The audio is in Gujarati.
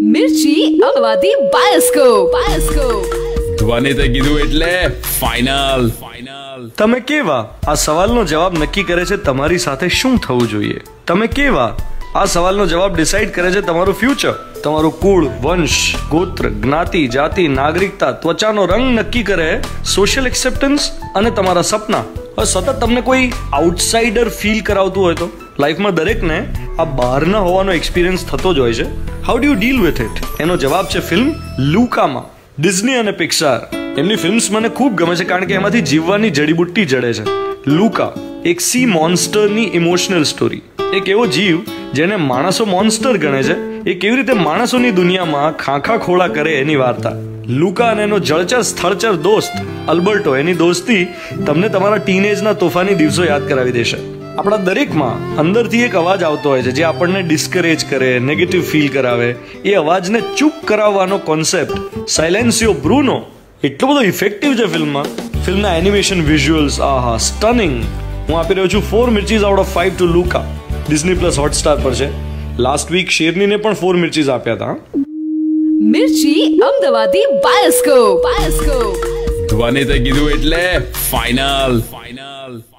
मिर्ची अमवादी बायोस्कोप ધ્વનિ તે કીધું એટલે ફાઇનલ. તમે કેવા? આ સવાલનો જવાબ નક્કી કરે છે તમારી સાથે શું થવું જોઈએ. તમે કેવા? આ સવાલનો જવાબ ડિસાઈડ કરે છે તમારું ફ્યુચર. તમારું કુળ, વંશ, ગોત્ર, જ્ઞાતિ, જાતિ, નાગરિકતા, ત્વચાનો રંગ નક્કી કરે સોશિયલ એક્સેપ્ટન્સ અને તમારા સપના. સતત તમને કોઈ આઉટસાઇડર ફીલ કરાવતું હોય તો લાઈફમાં દરેકને આ બહારના હોવાનો એક્સપિરિયન્સ થતો જ હોય છે. How do you deal with it? એનો જવાબ છે ફિલ્મ લુકામાં. ડિઝની અને પિક્સાર એમની ફિલ્મ્સ મને ખૂબ ગમે છે કારણ કે એમાંથી જીવવાની જડીબુટ્ટી જડે છે. લુકા એક સી મોન્સ્ટરની ઇમોશનલ સ્ટોરી. એક એવો જીવ જેને માણસો મોન્સ્ટર ગણે છે, એ કેવી રીતે માણસોની દુનિયામાં ખાખા ખોળા કરે એની વાર્તા. લુકા અને એનો જળચર સ્થળચર દોસ્ત અલ્બર્ટો, એની દોસ્તી તમને તમારા ટીનેજના તોફાની દિવસો યાદ કરાવી દેશે. આપણા દરેકમાં અંદરથી એક અવાજ આવતો હોય છે જે આપણને ડિસ્કરેજ કરે, નેગેટિવ ફીલ કરાવે. એ અવાજને ચૂપ કરાવવાનો કોન્સેપ્ટ સાયલેન્સિયો બ્રુનો એટલો બધો ઇફેક્ટિવ છે ફિલ્મમાં. ફિલ્મના એનિમેશન, વિઝ્યુઅલ્સ, આહા, સ્ટનિંગ. હું આપી રહ્યો છું 4 mirchis out of 5 to Luca. Disney plus Hotstar પર છે. લાસ્ટ વીક શેરનીને પણ 4 મિર્ચીઝ આપ્યા હતા. मिर्ची अमवादी बायोस्कोप ધ્વનિ તે કીધું એટલે ફાઇનલ.